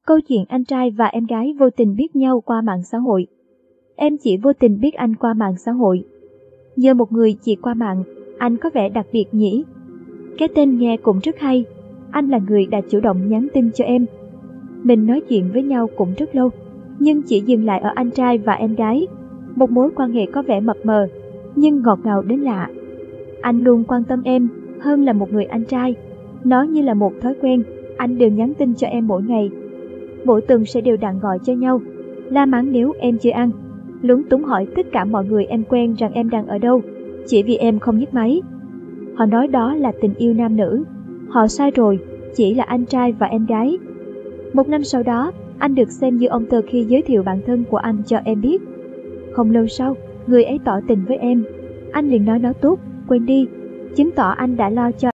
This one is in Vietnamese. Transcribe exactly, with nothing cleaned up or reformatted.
Câu chuyện anh trai và em gái vô tình biết nhau qua mạng xã hội. Em chỉ vô tình biết anh qua mạng xã hội. Nhờ một người chị qua mạng, anh có vẻ đặc biệt nhỉ? Cái tên nghe cũng rất hay. Anh là người đã chủ động nhắn tin cho em. Mình nói chuyện với nhau cũng rất lâu, nhưng chỉ dừng lại ở anh trai và em gái. Một mối quan hệ có vẻ mập mờ, nhưng ngọt ngào đến lạ. Anh luôn quan tâm em hơn là một người anh trai. Nó như là một thói quen, anh đều nhắn tin cho em mỗi ngày. Mỗi tuần sẽ đều đặn gọi cho nhau, la mắng nếu em chưa ăn, lúng túng hỏi tất cả mọi người em quen rằng em đang ở đâu, chỉ vì em không nhấc máy. Họ nói đó là tình yêu nam nữ. Họ sai rồi, chỉ là anh trai và em gái. Một năm sau đó, anh được xem như ông Tờ khi giới thiệu bản thân của anh cho em biết. Không lâu sau, người ấy tỏ tình với em. Anh liền nói nó tốt, quên đi, chứng tỏ anh đã lo cho